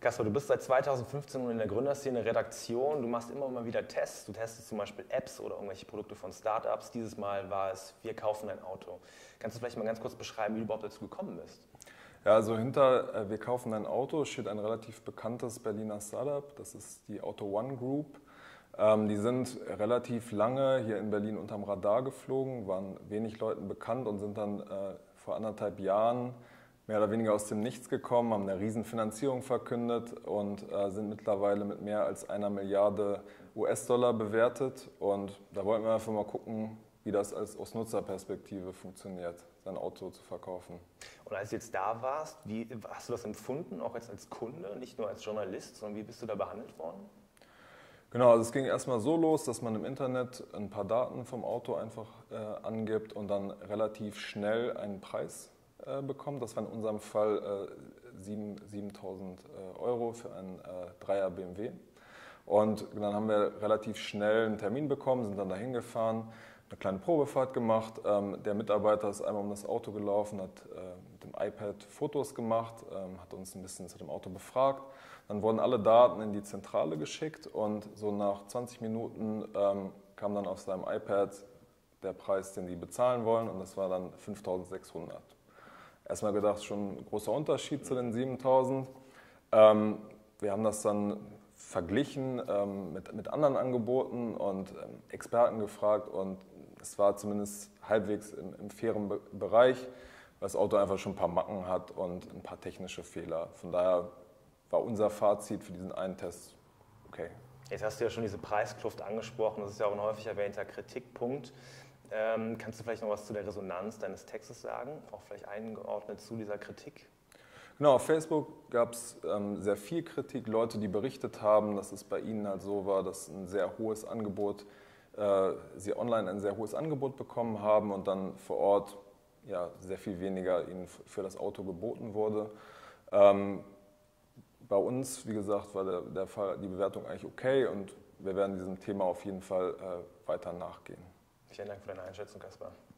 Kaspar, du bist seit 2015 nun in der Gründerszene Redaktion. Du machst immer mal wieder Tests. Du testest zum Beispiel Apps oder irgendwelche Produkte von Startups. Dieses Mal war es, wir kaufen ein Auto. Kannst du vielleicht mal ganz kurz beschreiben, wie du überhaupt dazu gekommen bist? Ja, also hinter wir kaufen ein Auto steht ein relativ bekanntes Berliner Startup. Das ist die Auto One Group. Die sind relativ lange hier in Berlin unterm Radar geflogen, waren wenig Leuten bekannt und sind dann vor 1,5 Jahren mehr oder weniger aus dem Nichts gekommen, haben eine Riesenfinanzierung verkündet und sind mittlerweile mit mehr als 1 Milliarde US-Dollar bewertet. Und da wollten wir einfach mal gucken, wie das aus Nutzerperspektive funktioniert, sein Auto zu verkaufen. Und als du jetzt da warst, wie hast du das empfunden, auch jetzt als Kunde, nicht nur als Journalist, sondern wie bist du da behandelt worden? Genau, also es ging erstmal so los, dass man im Internet ein paar Daten vom Auto einfach angibt und dann relativ schnell einen Preis bekommt. Das war in unserem Fall 7.000 Euro für einen 3er BMW. Und dann haben wir relativ schnell einen Termin bekommen, sind dann dahin gefahren, eine kleine Probefahrt gemacht. Der Mitarbeiter ist einmal um das Auto gelaufen, hat mit dem iPad Fotos gemacht, hat uns ein bisschen zu dem Auto befragt. Dann wurden alle Daten in die Zentrale geschickt und so nach 20 Minuten kam dann auf seinem iPad der Preis, den die bezahlen wollen, und das war dann 5.600. Erstmal gedacht, schon ein großer Unterschied zu den 7.000. Wir haben das dann verglichen mit anderen Angeboten und Experten gefragt, und es war zumindest halbwegs im fairen Bereich, weil das Auto einfach schon ein paar Macken hat und ein paar technische Fehler. Von daher war unser Fazit für diesen einen Test okay. Jetzt hast du ja schon diese Preiskluft angesprochen, das ist ja auch ein häufig erwähnter Kritikpunkt. Kannst du vielleicht noch was zu der Resonanz deines Textes sagen, auch vielleicht eingeordnet zu dieser Kritik? Genau, auf Facebook gab es sehr viel Kritik, Leute, die berichtet haben, dass es bei ihnen halt so war, dass ein sehr hohes Angebot, sie online ein sehr hohes Angebot bekommen haben und dann vor Ort ja, sehr viel weniger ihnen für das Auto geboten wurde. Bei uns, wie gesagt, war der Fall, die Bewertung eigentlich okay, und wir werden diesem Thema auf jeden Fall weiter nachgehen. Vielen Dank für deine Einschätzung, Kaspar.